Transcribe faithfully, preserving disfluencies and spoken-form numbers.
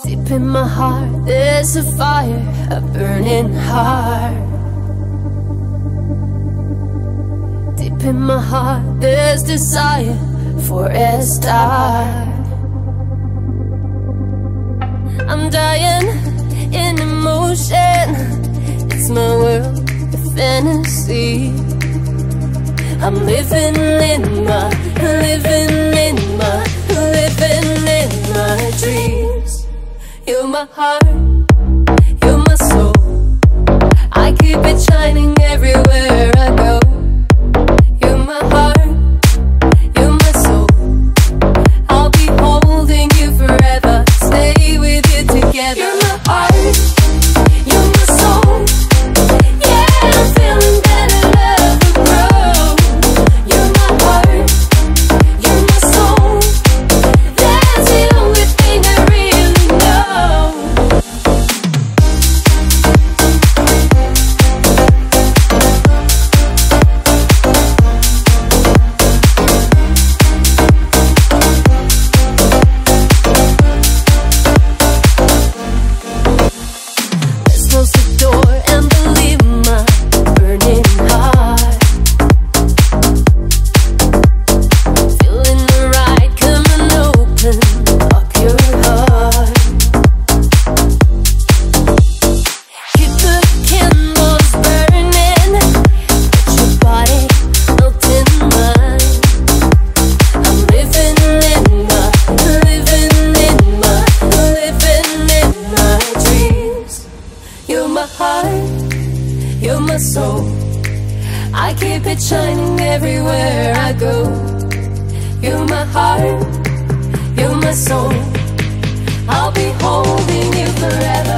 Deep in my heart, there's a fire, a burning heart. Deep in my heart, there's desire for a start. I'm dying in emotion. It's my world, a fantasy. I'm living in my, living in my, living in my dreams. You're my heart, you're my soul. I keep it shining everywhere I go. You're my heart, you're my soul. I'll be holding you forever, stay with you together. You're my heart, you're my soul. Yeah, I'm feeling better, love will grow. You're my heart, you're my soul. That's the only thing I really know. Let's close the door and believe my burning heart. Feeling the right, come and open up your heart. Keep the candles burning, let your body melt in mine. I'm living in my, living in my, living in my dreams. You're my heart, you're my soul. I keep it shining everywhere I go. You're my heart, you're my soul. I'll be holding you forever.